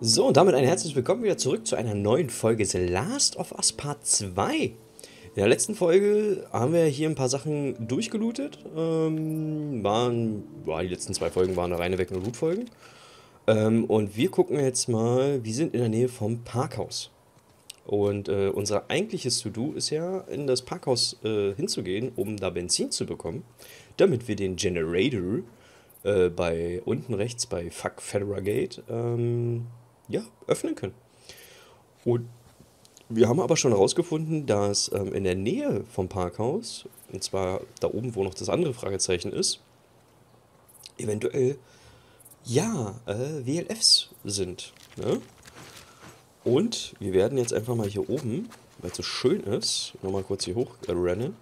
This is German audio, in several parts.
So, und damit ein herzliches Willkommen wieder zurück zu einer neuen Folge The Last of Us Part 2. In der letzten Folge haben wir hier ein paar Sachen durchgelootet. Die letzten zwei Folgen waren reine Weg- und Loot-Folgen. Und wir gucken jetzt mal, wir sind in der Nähe vom Parkhaus. Und unser eigentliches To-Do ist ja, in das Parkhaus hinzugehen, um da Benzin zu bekommen, damit wir den Generator bei unten rechts bei Fuck Federer Gate ja, öffnen können. Und wir haben aber schon herausgefunden, dass in der Nähe vom Parkhaus, und zwar da oben, wo noch das andere Fragezeichen ist, eventuell, ja, WLFs sind. Ne? Und wir werden jetzt einfach mal hier oben, weil es so schön ist, nochmal kurz hier hoch rennen.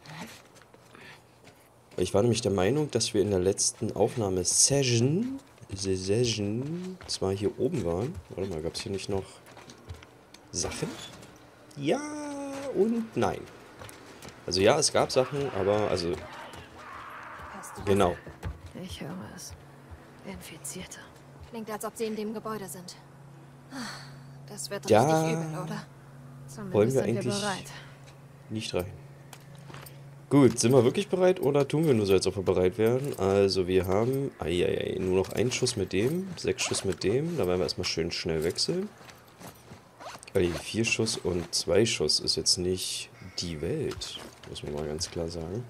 Ich war nämlich der Meinung, dass wir in der letzten Aufnahme Session zwar hier oben waren. Warte mal, gab es hier nicht noch Sachen? Ja und nein. Also ja, es gab Sachen, aber also Hast du das? genau. Ich höre es. Infizierte. Klingt, als ob sie in dem Gebäude sind. Das wird Da richtig übel, oder? Zumindest wollen wir sind wir eigentlich bereit. nicht rein. Gut, sind wir wirklich bereit oder tun wir nur so, als ob wir bereit wären? Also wir haben nur noch einen Schuss mit dem, 6 Schuss mit dem. Da werden wir erstmal schön schnell wechseln. Weil 4 Schuss und 2 Schuss ist jetzt nicht die Welt, muss man mal ganz klar sagen.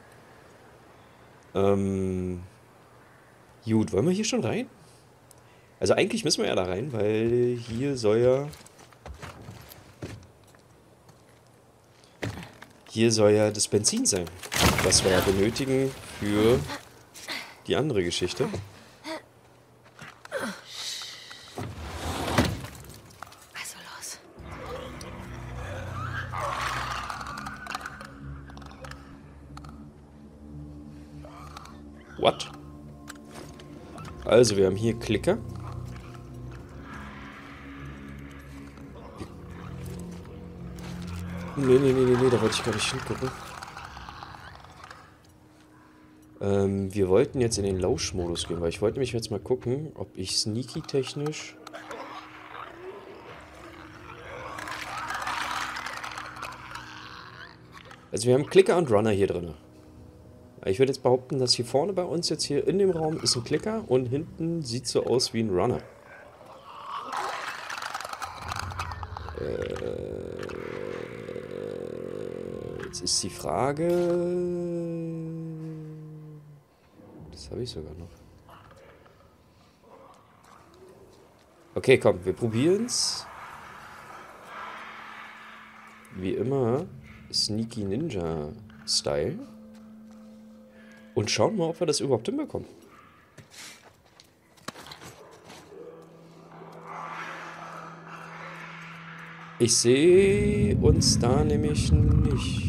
Gut, wollen wir hier schon rein? Also eigentlich müssen wir ja da rein, weil hier soll ja das Benzin sein, was wir ja benötigen für die andere Geschichte. Also los. What? Also wir haben hier Klicker. Nee, da wollte ich gar nicht hingucken. Wir wollten jetzt in den Lauschmodus gehen, weil ich wollte nämlich jetzt mal gucken, ob ich sneaky-technisch... Also wir haben Klicker und Runner hier drin. Ich würde jetzt behaupten, dass hier vorne bei uns jetzt hier in dem Raum ist ein Klicker und hinten sieht so aus wie ein Runner. Jetzt ist die Frage... Das habe ich sogar noch. Okay, komm, wir probieren's. Wie immer, Sneaky Ninja Style. Und schauen mal, ob wir das überhaupt hinbekommen. Ich sehe uns da nämlich nicht.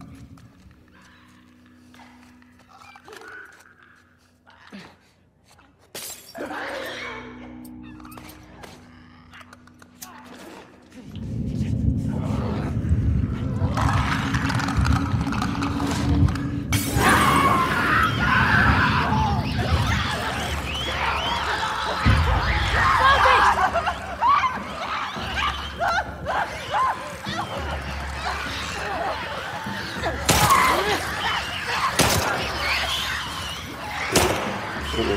Oh,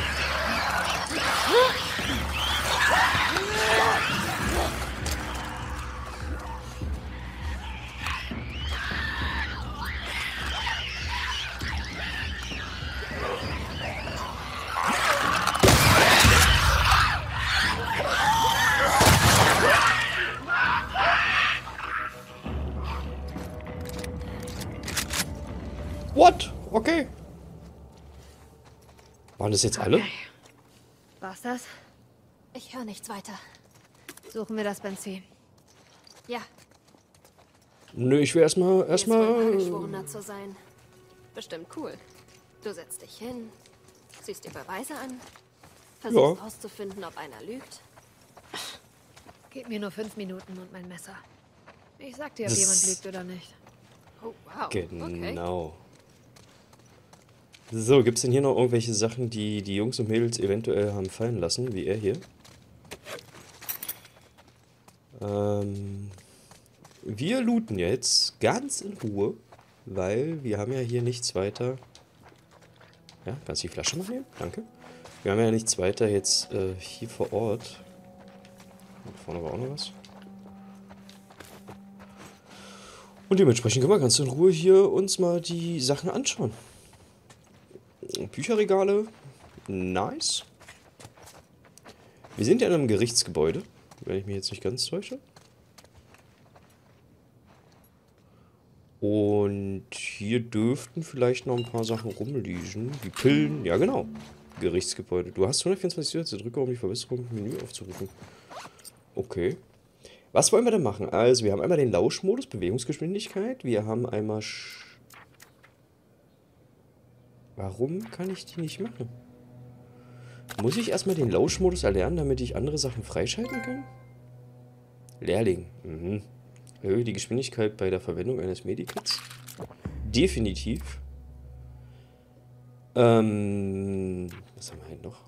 What? Okay. Waren das jetzt alle? Okay. War's das? Ich höre nichts weiter. Suchen wir das Benzin. Ja, Nö, ich will erstmal. jetzt wohl Eingeschworener zu sein. Bestimmt cool. Du setzt dich hin, siehst dir Beweise an, versuchst Ja. herauszufinden, ob einer lügt. Gib mir nur 5 Minuten und mein Messer. Ich sag dir, ob Das- jemand lügt oder nicht. Oh, wow. Okay. Genau. So, gibt's denn hier noch irgendwelche Sachen, die die Jungs und Mädels eventuell haben fallen lassen, wie er hier? Wir looten jetzt ganz in Ruhe, weil wir haben ja hier nichts weiter. Ja, kannst du die Flasche noch nehmen? Danke. Wir haben ja nichts weiter jetzt hier vor Ort. Da vorne war auch noch was. Und dementsprechend können wir ganz in Ruhe hier uns mal die Sachen anschauen. Bücherregale. Nice. Wir sind ja in einem Gerichtsgebäude, wenn ich mich jetzt nicht ganz täusche. Und hier dürften vielleicht noch ein paar Sachen rumliegen. Die Pillen, ja genau. Gerichtsgebäude. Du hast 124 Zusätze, drücke um die Verbesserung im Menü aufzurufen. Okay. Was wollen wir denn machen? Also, wir haben einmal den Lauschmodus, Bewegungsgeschwindigkeit. Wir haben einmal... Warum kann ich die nicht machen? Muss ich erstmal den Lauschmodus erlernen, damit ich andere Sachen freischalten kann? Lehrling. Mhm. Erhöhe die Geschwindigkeit bei der Verwendung eines Medikits. Definitiv. Was haben wir halt noch?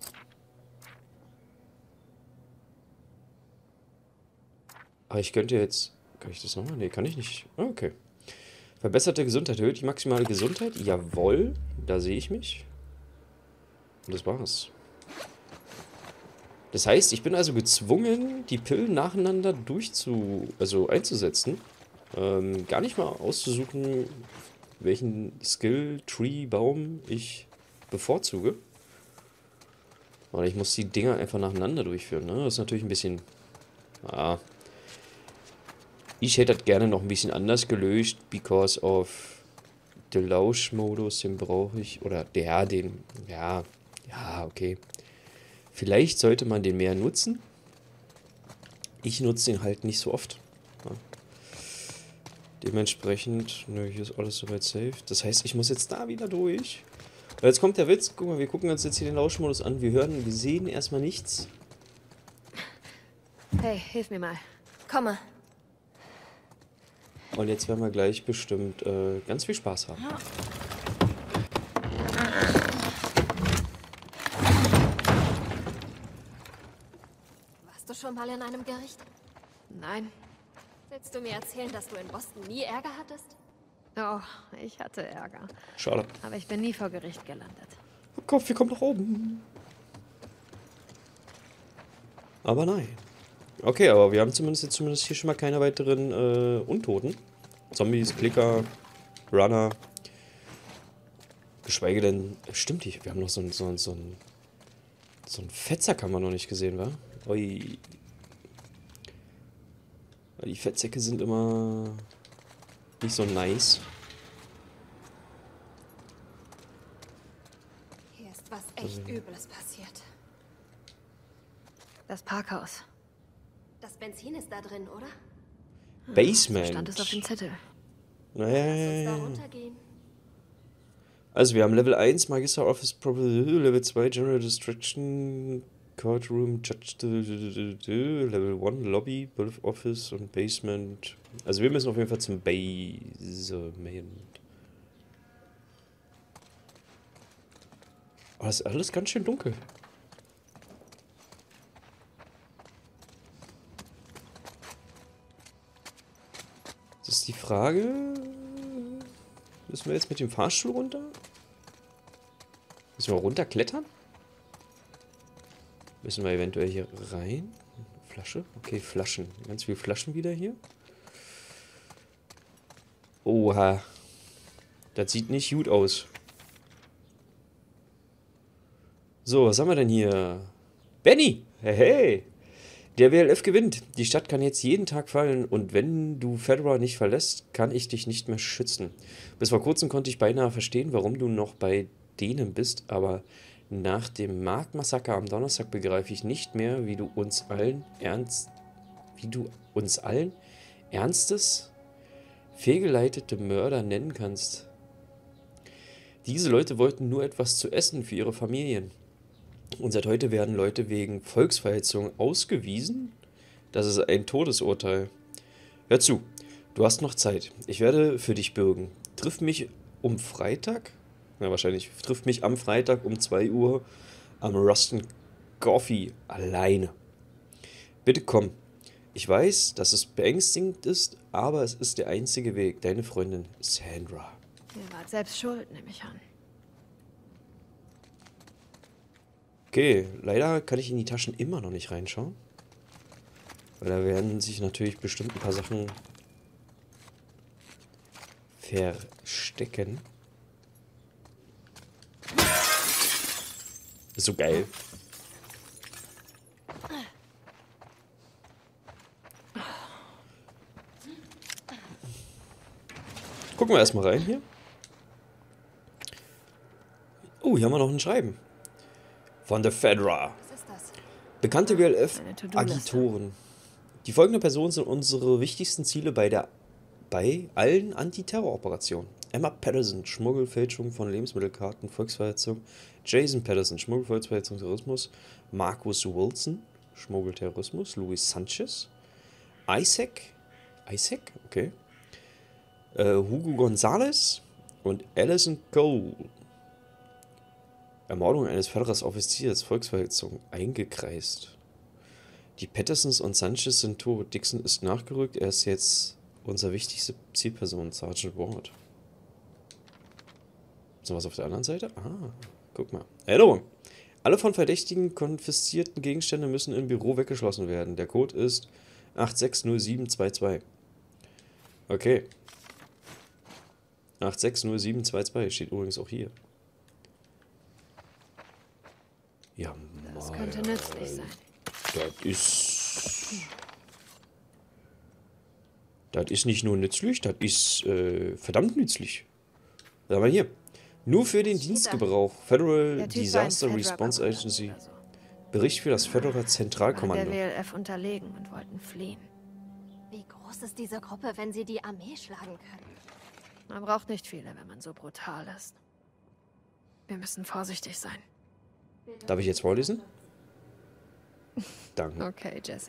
Aber ich könnte jetzt... Kann ich das nochmal? Nee, kann ich nicht. Ah, okay. Verbesserte Gesundheit. Erhöht die maximale Gesundheit? Jawohl. Da sehe ich mich. Und das war's. Das heißt, ich bin also gezwungen, die Pillen nacheinander einzusetzen. Gar nicht mal auszusuchen, welchen Skill-Tree-Baum ich bevorzuge. Weil ich muss die Dinger einfach nacheinander durchführen. Ne? Das ist natürlich ein bisschen... Ah, ich hätte das gerne noch ein bisschen anders gelöst, because of the Lauschmodus, den brauche ich, oder ja, okay. Vielleicht sollte man den mehr nutzen. Ich nutze den halt nicht so oft. Ja. Dementsprechend, nö, hier ist alles soweit safe. Das heißt, ich muss jetzt da wieder durch. Und jetzt kommt der Witz, guck mal, wir gucken uns jetzt hier den Lauschmodus an, wir sehen erstmal nichts. Hey, hilf mir mal. Komme. Und jetzt werden wir gleich bestimmt ganz viel Spaß haben. Warst du schon mal in einem Gericht? Nein. Willst du mir erzählen, dass du in Boston nie Ärger hattest? Oh, ich hatte Ärger. Schade. Aber ich bin nie vor Gericht gelandet. Kopf, wir kommen nach oben. Aber nein. Okay, aber wir haben zumindest hier schon mal keine weiteren Untoten. Zombies, Klicker, Runner. Geschweige denn... Stimmt nicht, wir haben noch so einen Fettsack haben wir noch nicht gesehen, wa? Ui. Die Fettsäcke sind immer nicht so nice. Hier ist was echt Übles passiert. Das Parkhaus. Das Benzin ist da drin, oder? Basement. So stand es auf dem Zettel. Lass uns da runtergehen. Also wir haben Level 1, Magister Office, Level 2, General Distraction, Courtroom, Judge, Level 1, Lobby, Office und Basement. Also wir müssen auf jeden Fall zum Basement. Oh, das ist alles ganz schön dunkel. Das ist die Frage... Müssen wir jetzt mit dem Fahrstuhl runter? Müssen wir runterklettern? Müssen wir eventuell hier rein? Flasche? Okay, Flaschen. Ganz viele Flaschen wieder hier. Oha. Das sieht nicht gut aus. So, was haben wir denn hier? Benny! Hey, hey! Der WLF gewinnt. Die Stadt kann jetzt jeden Tag fallen und wenn du Fedra nicht verlässt, kann ich dich nicht mehr schützen. Bis vor kurzem konnte ich beinahe verstehen, warum du noch bei denen bist, aber nach dem Marktmassaker am Donnerstag begreife ich nicht mehr, wie du uns allen ernstes, fehlgeleitete Mörder nennen kannst. Diese Leute wollten nur etwas zu essen für ihre Familien. Und seit heute werden Leute wegen Volksverhetzung ausgewiesen? Das ist ein Todesurteil. Hör zu, du hast noch Zeit. Ich werde für dich bürgen. Triff mich am Freitag am Freitag um 2 Uhr am Ruston Coffee alleine. Bitte komm. Ich weiß, dass es beängstigend ist, aber es ist der einzige Weg. Deine Freundin Sandra. Ihr wart selbst schuld, nehme ich an. Okay, leider kann ich in die Taschen immer noch nicht reinschauen. Weil da werden sich natürlich bestimmt ein paar Sachen verstecken. Ist so geil. Gucken wir erstmal rein hier. Oh, hier haben wir noch ein Schreiben. Von der Fedra. Was ist das? Bekannte Eine To-Do-Liste. WLF-Agitoren. Die folgenden Personen sind unsere wichtigsten Ziele bei allen Antiterroroperationen. Emma Patterson, Schmuggel, Fälschung von Lebensmittelkarten, Volksverhetzung. Jason Patterson, Schmuggel, Volksverhetzung, Terrorismus. Marcus Wilson, Schmuggel, Terrorismus. Luis Sanchez. Isaac, okay. Hugo Gonzalez und Alison Cole. Ermordung eines Federers-Offiziers, Volksverhetzung, eingekreist. Die Pattersons und Sanchez sind tot. Dixon ist nachgerückt. Er ist jetzt unsere wichtigste Zielperson, Sergeant Ward. Ist noch was auf der anderen Seite? Ah, guck mal. Erinnerung. Alle von Verdächtigen konfiszierten Gegenstände müssen im Büro weggeschlossen werden. Der Code ist 860722. Okay. 860722 steht übrigens auch hier. Ja, Das könnte nützlich sein. Das ist nicht nur nützlich, das ist verdammt nützlich. Was haben wir hier? Nur für den Dienstgebrauch. Federal Der Typ war ein Disaster Fedra Response Kommandant Agency. oder so. Bericht für das Federal Waren Zentralkommando. der WLF unterlegen und wollten fliehen. Wie groß ist diese Gruppe, wenn sie die Armee schlagen können? Man braucht nicht viele, wenn man so brutal ist. Wir müssen vorsichtig sein. Darf ich jetzt vorlesen? Danke. Okay, Jesse.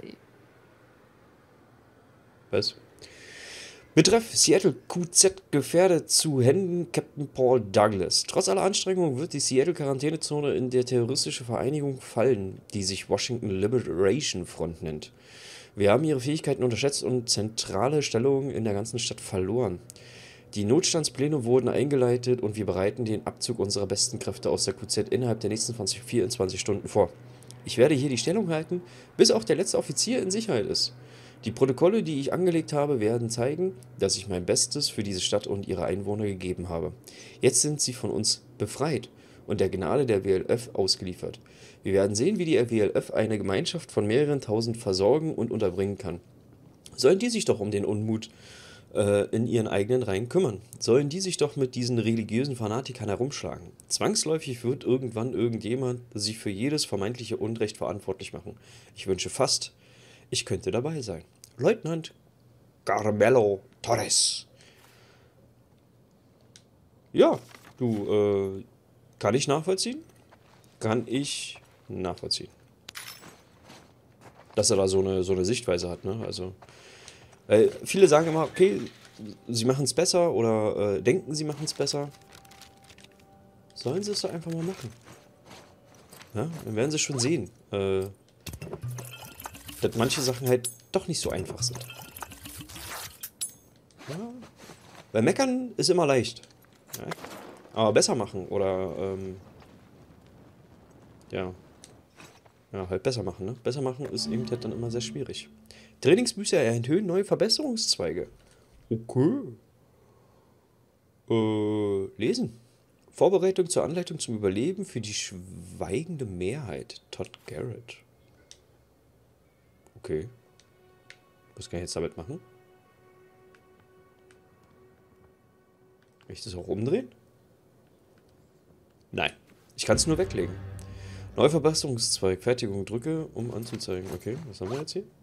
Was? Betreff Seattle QZ gefährdet zu Händen Captain Paul Douglas. Trotz aller Anstrengungen wird die Seattle-Quarantänezone in der terroristische Vereinigung fallen, die sich Washington Liberation Front nennt. Wir haben ihre Fähigkeiten unterschätzt und zentrale Stellungen in der ganzen Stadt verloren. Die Notstandspläne wurden eingeleitet und wir bereiten den Abzug unserer besten Kräfte aus der QZ innerhalb der nächsten 24 Stunden vor. Ich werde hier die Stellung halten, bis auch der letzte Offizier in Sicherheit ist. Die Protokolle, die ich angelegt habe, werden zeigen, dass ich mein Bestes für diese Stadt und ihre Einwohner gegeben habe. Jetzt sind sie von uns befreit und der Gnade der WLF ausgeliefert. Wir werden sehen, wie die WLF eine Gemeinschaft von mehreren tausend versorgen und unterbringen kann. Sollen die sich doch um den Unmut in ihren eigenen Reihen kümmern. Sollen die sich doch mit diesen religiösen Fanatikern herumschlagen. Zwangsläufig wird irgendwann irgendjemand sich für jedes vermeintliche Unrecht verantwortlich machen. Ich wünsche fast, ich könnte dabei sein. Leutnant Carmelo Torres. Ja, du, kann ich nachvollziehen? Kann ich nachvollziehen. Dass er da so eine Sichtweise hat, ne? Also, viele sagen immer, okay, sie machen es besser oder denken, sie machen es besser. Sollen sie es doch einfach mal machen. Ja, dann werden sie schon sehen, dass manche Sachen halt doch nicht so einfach sind. Ja, weil meckern ist immer leicht. Ja? Aber besser machen oder, ja, halt besser machen, ne? Besser machen ist eben halt dann immer sehr schwierig. Trainingsbücher enthüllen neue Verbesserungszweige. Okay. Lesen. Vorbereitung zur Anleitung zum Überleben für die schweigende Mehrheit. Todd Garrett. Okay. Was kann ich jetzt damit machen? Kann ich das auch umdrehen? Nein. Ich kann es nur weglegen. Neuer Verbesserungszweig. Fertigung drücke, um anzuzeigen. Okay, was haben wir jetzt hier?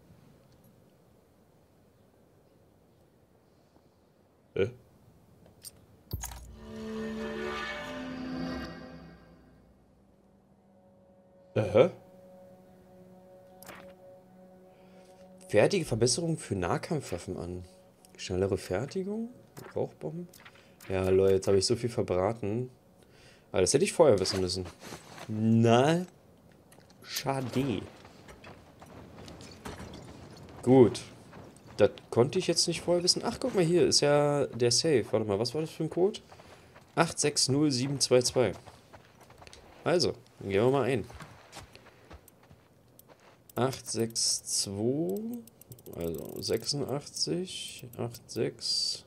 Fertige Verbesserung für Nahkampfwaffen an. Schnellere Fertigung? Rauchbomben? Ja, Leute, jetzt habe ich so viel verbraten. Aber das hätte ich vorher wissen müssen. Na, schade. Gut. Das konnte ich jetzt nicht vorher wissen. Ach, guck mal, hier ist ja der Safe. Warte mal, was war das für ein Code? 860722. Also, dann gehen wir mal ein. 862, also 86, 86.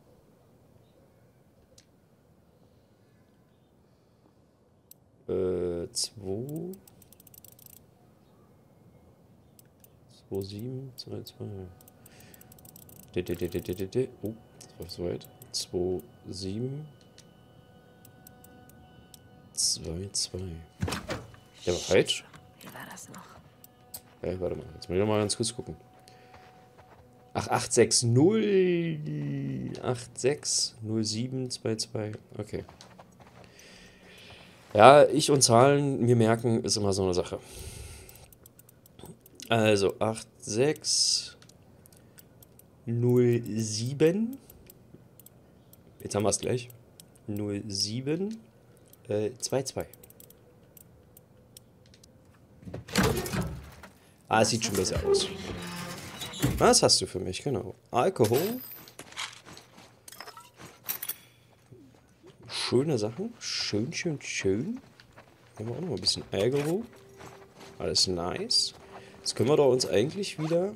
Äh, 2, 27, 22. Oh, das war so weit. 27, 22. Der war falsch. Wie war das noch? Warte mal, jetzt muss ich noch mal ganz kurz gucken. Ach, 860, 860722. Okay. Ja, ich und Zahlen mir merken, ist immer so eine Sache. Also 8607. Jetzt haben wir es gleich. 07 22. Ah, es sieht schon besser aus. Was hast du für mich? Genau. Alkohol. Schöne Sachen. Schön, schön, schön. Haben wir auch noch ein bisschen Alkohol. Alles nice. Jetzt können wir doch uns eigentlich wieder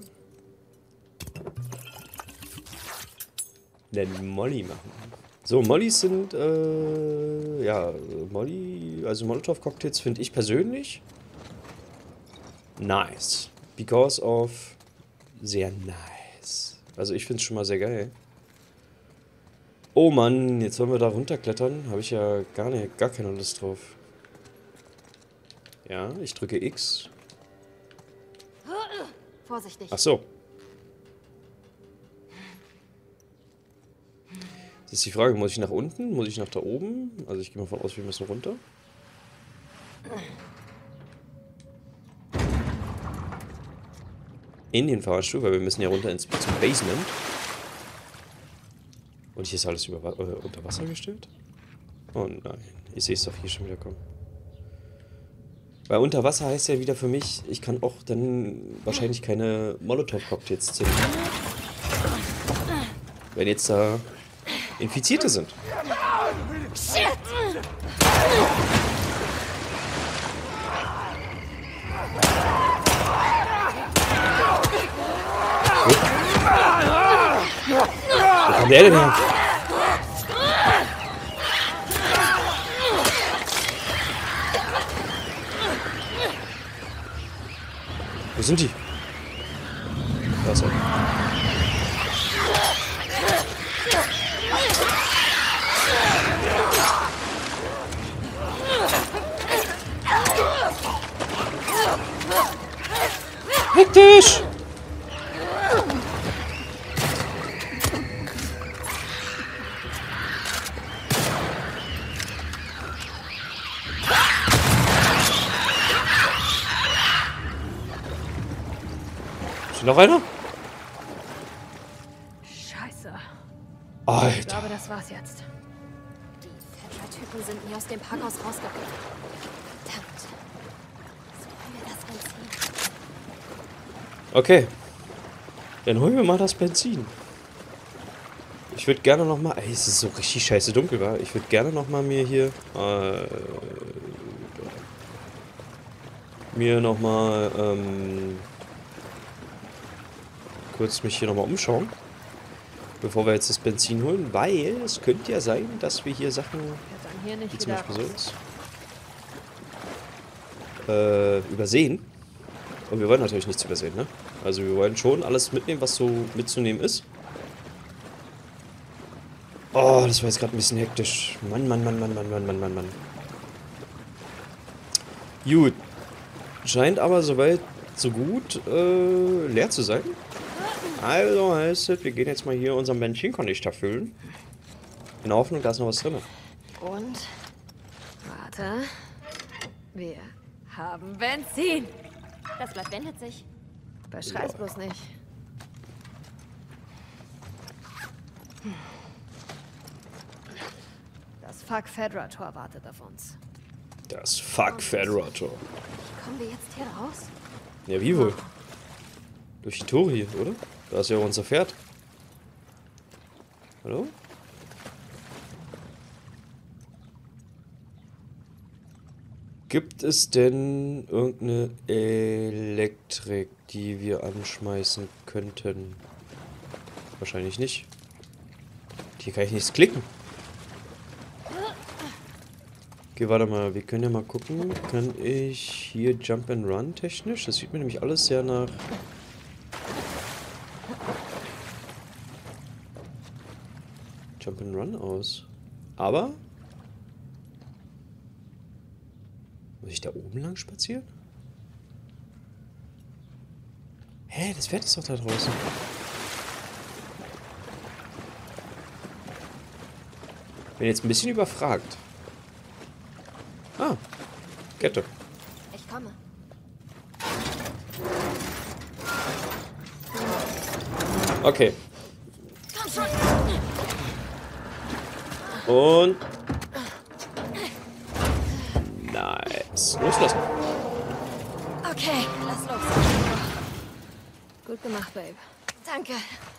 einen Molly machen. So, Mollys sind, ja, Molly, also Molotov-Cocktails finde ich persönlich nice. Because of sehr nice. Also ich finde es schon mal sehr geil. Oh Mann, jetzt wollen wir da runterklettern. Habe ich ja gar keine Lust drauf. Ja, ich drücke X. Vorsichtig. Ach so. Das ist die Frage, muss ich nach unten? Muss ich nach da oben? Also ich gehe mal von aus, wir müssen runter. In den Fahrstuhl, weil wir müssen ja runter zum Basement. Und hier ist alles unter Wasser gestellt? Oh nein, ich sehe es doch hier schon wieder kommen. Weil unter Wasser heißt ja wieder für mich, ich kann auch dann wahrscheinlich keine Molotov-Cocktails zünden. Wenn jetzt da Infizierte sind. Shit! Wo kommt der denn her? Wo sind die? Da ist er. Hektisch! Ist noch einer? Scheiße. Ich Alter. glaube, das war's jetzt. Die Fedra-Typen sind nie aus dem Parkhaus rausgekommen. Verdammt. So können wir das Benzin. Okay. Dann holen wir mal das Benzin. Ich würde gerne noch mal... Ey, es ist so richtig scheiße dunkel, war. Ich würde gerne noch mal mir hier... kurz mich hier noch mal umschauen. Bevor wir jetzt das Benzin holen. Weil es könnte ja sein, dass wir hier Sachen... Wir dann hier nicht Wie zum wieder Beispiel raus. so ist. Übersehen. Und wir wollen natürlich nichts übersehen, ne? Also wir wollen schon alles mitnehmen, was so mitzunehmen ist. Oh, das war jetzt gerade ein bisschen hektisch. Mann. Gut. Scheint aber soweit so gut leer zu sein. Also heißt es, wir gehen jetzt mal hier unseren Benzinkanister füllen. In der Hoffnung, da ist noch was drin. Und? Warte. Wir haben Benzin. Das Blatt wendet sich. Beschrei's bloß nicht. Das Fuck Fedra-Tor wartet auf uns. Das Fuck Federator. Kommen wir jetzt hier raus? Ja, wie wohl? Durch die Tore hier, oder? Da ist ja auch unser Pferd. Hallo? Gibt es denn irgendeine Elektrik, die wir anschmeißen könnten? Wahrscheinlich nicht. Hier kann ich nichts klicken. Okay, warte mal. Wir können ja mal gucken. Kann ich hier Jump and Run technisch? Das sieht mir nämlich alles sehr nach... Jump and Run aus. Aber... Muss ich da oben lang spazieren? Hä, das Pferd ist doch da draußen. Bin jetzt ein bisschen überfragt. Ah, Kette. Ich komme. Okay. Komm schon. Und... Nice. Loslassen. Okay, lass los. Gut gemacht, Babe. Danke.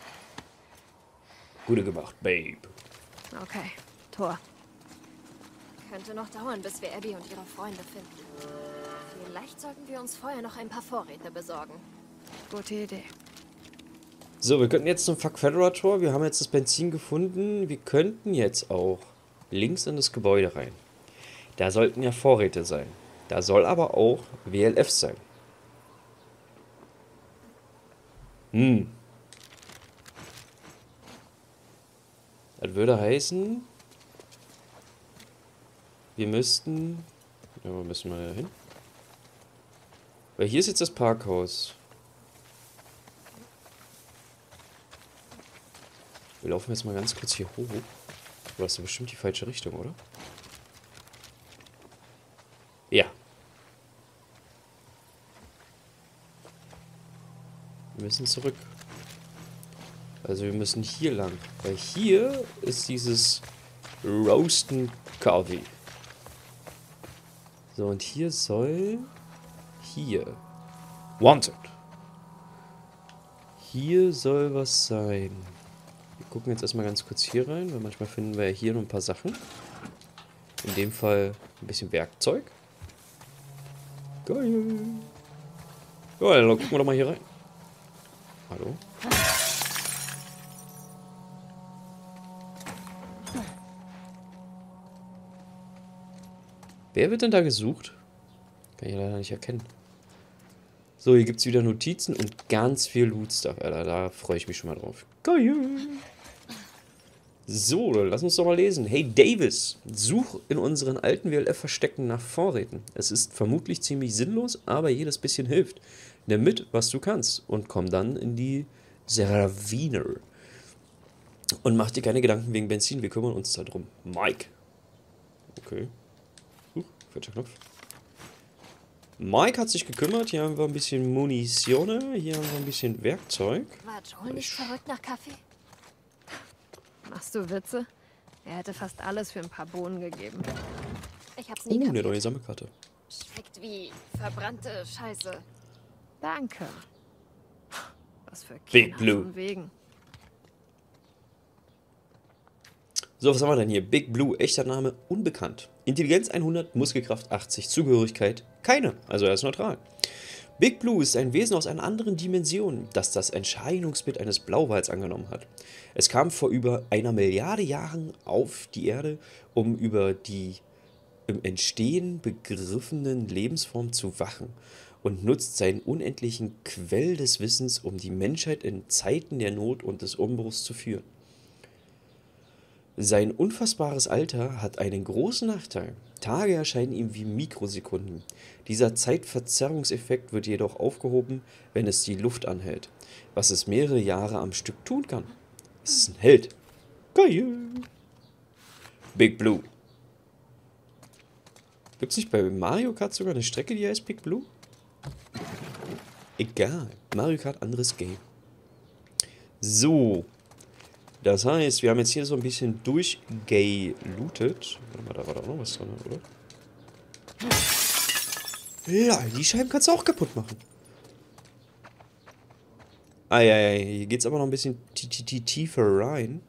Gute gemacht, Babe. Okay, Tor. Könnte noch dauern, bis wir Abby und ihre Freunde finden. Vielleicht sollten wir uns vorher noch ein paar Vorräte besorgen. Gute Idee. So, wir könnten jetzt zum Fuck Federator. Wir haben jetzt das Benzin gefunden. Wir könnten jetzt auch links in das Gebäude rein. Da sollten ja Vorräte sein. Da soll aber auch WLF sein. Das würde heißen, wir müssten... Ja, wo müssen wir da hin? Weil hier ist jetzt das Parkhaus. Wir laufen jetzt mal ganz kurz hier hoch. Du hast ja bestimmt die falsche Richtung, oder? Ja. Wir müssen zurück. Also wir müssen hier lang. Weil hier ist dieses Roasting Coffee. So, und hier soll... Hier. Wanted. Hier soll was sein. Wir gucken jetzt erstmal ganz kurz hier rein, weil manchmal finden wir ja hier noch ein paar Sachen. In dem Fall ein bisschen Werkzeug. Geil. Ja, dann gucken wir doch mal hier rein. Hallo? Wer wird denn da gesucht? Kann ich leider nicht erkennen. So, hier gibt es wieder Notizen und ganz viel Loot-Stuff, Alter. Da freue ich mich schon mal drauf. Geil. So, lass uns doch mal lesen. Hey Davis, such in unseren alten WLF-Verstecken nach Vorräten. Es ist vermutlich ziemlich sinnlos, aber jedes bisschen hilft. Nimm mit, was du kannst und komm dann in die Serviner. Und mach dir keine Gedanken wegen Benzin, wir kümmern uns darum. Mike. Okay. Falscher Knopf. Mike hat sich gekümmert. Hier haben wir ein bisschen Munition. Hier haben wir ein bisschen Werkzeug. War Joel nicht verrückt nach Kaffee? Machst du Witze? Er hätte fast alles für ein paar Bohnen gegeben. Ich hab's nie Eine kapiert. neue Sammelkarte. Schmeckt wie verbrannte Scheiße. Danke. Was für Big Kenner Blue. von wegen. So, was haben wir denn hier? Big Blue, echter Name, unbekannt. Intelligenz 100, Muskelkraft 80, Zugehörigkeit keine, also er ist neutral. Big Blue ist ein Wesen aus einer anderen Dimension, das das Erscheinungsbild eines Blauwals angenommen hat. Es kam vor über 1 Milliarde Jahren auf die Erde, um über die im Entstehen begriffenen Lebensform zu wachen und nutzt seinen unendlichen Quell des Wissens, um die Menschheit in Zeiten der Not und des Umbruchs zu führen. Sein unfassbares Alter hat einen großen Nachteil. Tage erscheinen ihm wie Mikrosekunden. Dieser Zeitverzerrungseffekt wird jedoch aufgehoben, wenn es die Luft anhält, was es mehrere Jahre am Stück tun kann. Es ist ein Held. Geil. Big Blue. Gibt es nicht bei Mario Kart sogar eine Strecke, die heißt Big Blue? Egal. Mario Kart, anderes Game. So. Das heißt, wir haben jetzt hier so ein bisschen durchgelootet. Warte mal, da war doch noch was drin, oder? Ja, die Scheiben kannst du auch kaputt machen. Eieiei, hier geht's aber noch ein bisschen tiefer rein.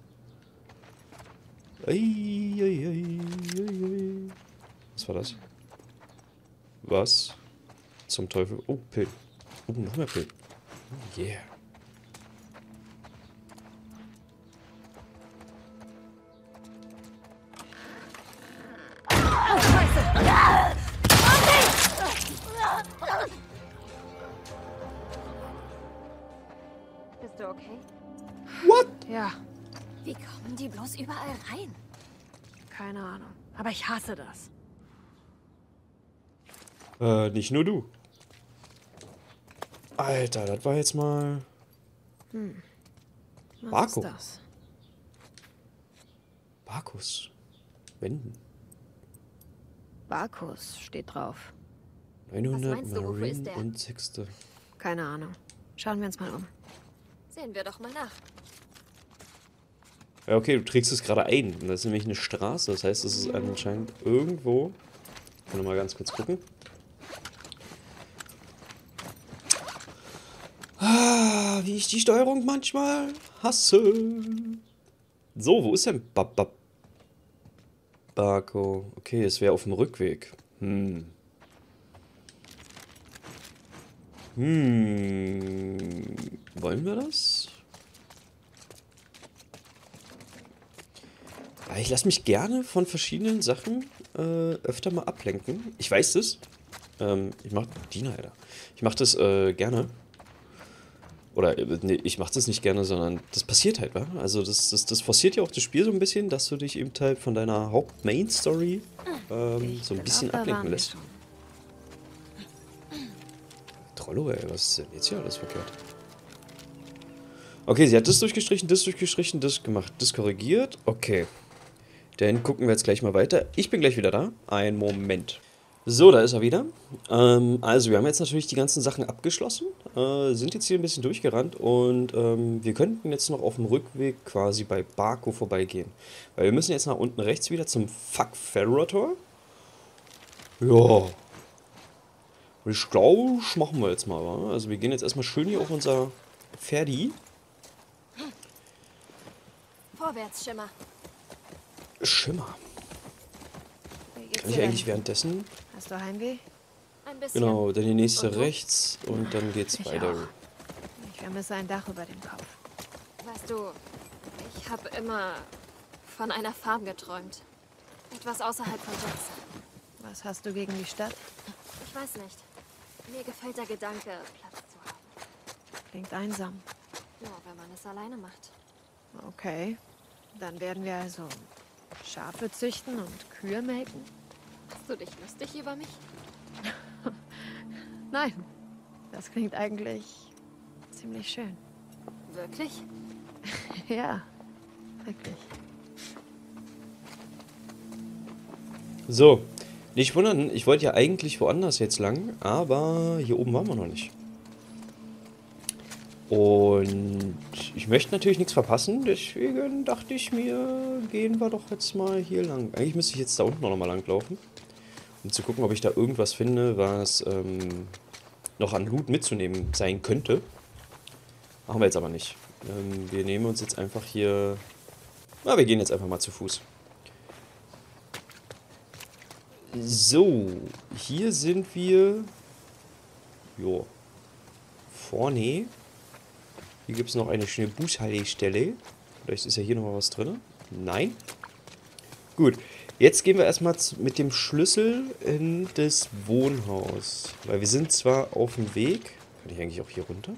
Eieiei. Was war das? Was? Zum Teufel? Oh, Pillen. Oh, noch mehr Pillen. Oh, yeah. Bist du okay? What? Ja, Wie kommen die bloß überall rein? keine Ahnung. Aber ich hasse das. Nicht nur du. Alter, das war jetzt mal... Was Barco. ist das? Barkus. Wenden. Barkus steht drauf. 900 meinst du, wofür ist Marine der? und Sechste. Keine Ahnung. Schauen wir uns mal um. Sehen wir doch mal nach. Ja, okay, du trägst es gerade ein. Das ist nämlich eine Straße. Das heißt, es ist anscheinend irgendwo... Ich kann noch mal ganz kurz gucken. Ah, wie ich die Steuerung manchmal hasse. So, wo ist denn Barco? Okay, es wäre auf dem Rückweg. Wollen wir das? Ah, ich lasse mich gerne von verschiedenen Sachen öfter mal ablenken. Ich weiß das. Ich mache Ich mache das gerne. Oder, nee, ich mache das nicht gerne, sondern das passiert halt, wa? Also das forciert ja auch das Spiel so ein bisschen, dass du dich eben halt von deiner Haupt-Main-Story so ein bisschen ablenken lässt. Trollo, ey, was ist denn jetzt hier alles verkehrt? Okay, sie hat das durchgestrichen, das gemacht, das korrigiert. Okay. Dann gucken wir jetzt gleich mal weiter. Ich bin gleich wieder da. Ein Moment. So, da ist er wieder. Also, wir haben jetzt natürlich die ganzen Sachen abgeschlossen. Sind jetzt hier ein bisschen durchgerannt. Und wir könnten jetzt noch auf dem Rückweg quasi bei Barco vorbeigehen. Weil wir müssen jetzt nach unten rechts wieder zum Fuck-Ferrator. Ja. Ich glaube, das machen wir jetzt mal, wa? Also, wir gehen jetzt erstmal schön hier auf unser Ferdi. Vorwärts, Schimmer. Schimmer. Wie geht's Kann ich dir eigentlich denn? währenddessen? Hast du Heimweh? Ein bisschen. Genau, dann die nächste Und du? rechts und dann geht's Ich weiter. auch. Ich vermisse ein Dach über dem Kopf. Weißt du, ich habe immer von einer Farm geträumt. Etwas außerhalb von Jackson. Was hast du gegen die Stadt? Ich weiß nicht. Mir gefällt der Gedanke, Platz zu haben. Klingt einsam. Nur wenn man es alleine macht. Okay. Dann werden wir also Schafe züchten und Kühe melken? Machst du dich lustig über mich? Nein. Das klingt eigentlich ziemlich schön. Wirklich? Ja, wirklich. So, nicht wundern, ich wollte ja eigentlich woanders jetzt lang, aber hier oben waren wir noch nicht. Und ich möchte natürlich nichts verpassen, deswegen dachte ich mir, gehen wir doch jetzt mal hier lang. Eigentlich müsste ich jetzt da unten auch noch mal lang laufen, um zu gucken, ob ich da irgendwas finde, was noch an Loot mitzunehmen sein könnte. Machen wir jetzt aber nicht. Wir nehmen uns jetzt einfach hier... Na, wir gehen jetzt einfach mal zu Fuß. So, hier sind wir... Jo. Vorne. Hier gibt es noch eine schöne Bushaltestelle. Vielleicht ist ja hier noch mal was drin. Nein. Gut. Jetzt gehen wir erstmal mit dem Schlüssel in das Wohnhaus. Weil wir sind zwar auf dem Weg. Kann ich eigentlich auch hier runter?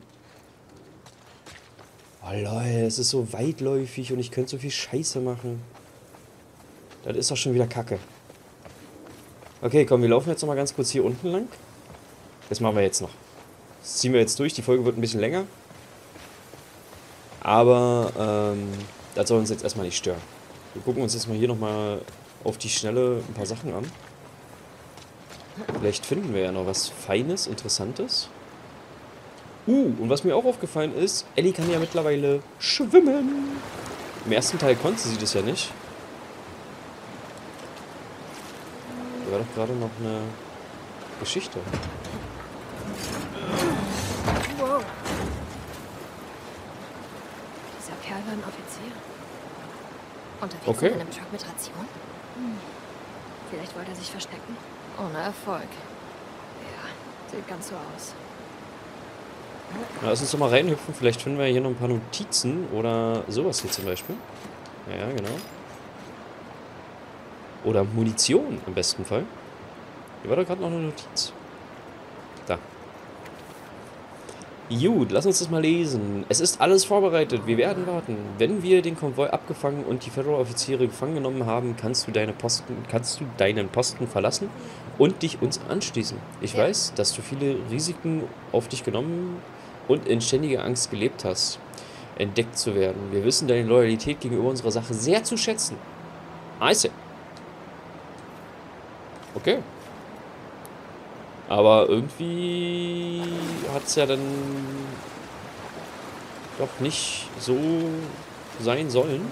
Oh Leute, es ist so weitläufig und ich könnte so viel Scheiße machen. Das ist doch schon wieder Kacke. Okay, komm, wir laufen jetzt noch mal ganz kurz hier unten lang. Das machen wir jetzt noch. Das ziehen wir jetzt durch. Die Folge wird ein bisschen länger. Aber das soll uns jetzt erstmal nicht stören. Wir gucken uns jetzt mal hier nochmal auf die Schnelle ein paar Sachen an. Vielleicht finden wir ja noch was Feines, Interessantes. Und was mir auch aufgefallen ist, Ellie kann ja mittlerweile schwimmen. Im ersten Teil konnte sie das ja nicht. Da war doch gerade noch eine Geschichte. Wow. war ein Offizier. Unterwegs Okay. in einem Truck mit Ration? Vielleicht wollte er sich verstecken. Ohne Erfolg. Ja, sieht ganz so aus. Na, lass uns doch mal reinhüpfen. Vielleicht finden wir hier noch ein paar Notizen oder sowas hier zum Beispiel. Ja, genau. Oder Munition im besten Fall. Hier war doch gerade noch eine Notiz. Da. Gut, lass uns das mal lesen. Es ist alles vorbereitet. Wir werden warten. Wenn wir den Konvoi abgefangen und die Federal-Offiziere gefangen genommen haben, kannst du deinen Posten verlassen und dich uns anschließen. Ich weiß, dass du viele Risiken auf dich genommen und in ständiger Angst gelebt hast, entdeckt zu werden. Wir wissen deine Loyalität gegenüber unserer Sache sehr zu schätzen. I see. Okay. Aber irgendwie hat es ja dann doch nicht so sein sollen,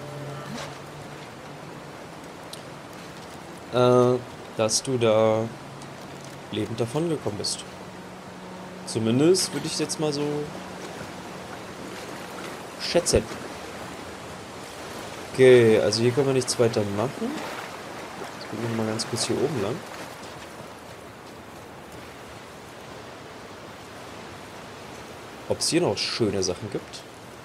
dass du da lebend davongekommen bist. Zumindest würde ich es jetzt mal so schätzen. Okay, also hier können wir nichts weiter machen. Jetzt gucken wir mal ganz kurz hier oben lang. Ob es hier noch schöne Sachen gibt.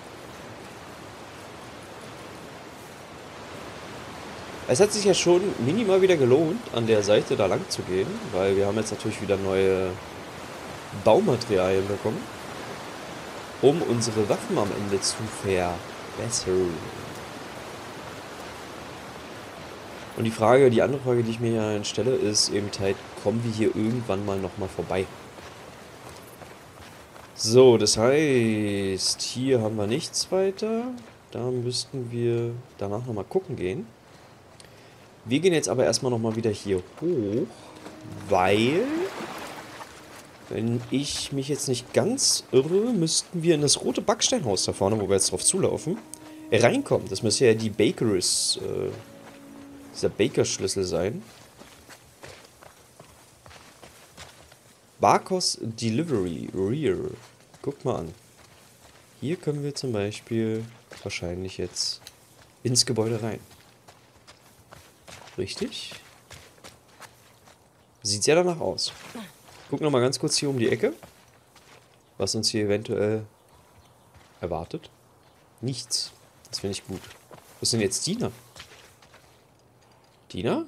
Es hat sich ja schon minimal wieder gelohnt, an der Seite da lang zu gehen, weil wir haben jetzt natürlich wieder neue Baumaterialien bekommen, um unsere Waffen am Ende zu verbessern. Und die andere Frage, die ich mir ja stelle, ist eben halt, kommen wir hier irgendwann mal nochmal vorbei? So, das heißt, hier haben wir nichts weiter. Da müssten wir danach nochmal gucken gehen. Wir gehen jetzt aber erstmal nochmal wieder hier hoch, weil, wenn ich mich jetzt nicht ganz irre, müssten wir in das rote Backsteinhaus da vorne, wo wir jetzt drauf zulaufen, reinkommen. Das müsste ja die Bakeries, dieser Bakerschlüssel sein. Barkos Delivery Rear. Guck mal an. Hier können wir zum Beispiel wahrscheinlich jetzt ins Gebäude rein. Richtig? Sieht ja danach aus. Gucken noch mal ganz kurz hier um die Ecke. Was uns hier eventuell erwartet. Nichts. Das finde ich gut. Wo ist denn jetzt Dina? Dina?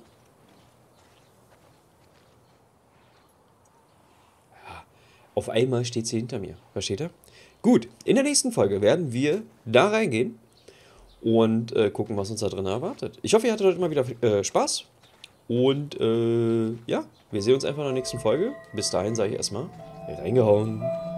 Auf einmal steht sie hinter mir. Versteht ihr? Gut, in der nächsten Folge werden wir da reingehen und gucken, was uns da drin erwartet. Ich hoffe, ihr hattet heute mal wieder Spaß. Und ja, wir sehen uns einfach in der nächsten Folge. Bis dahin sage ich erstmal reingehauen.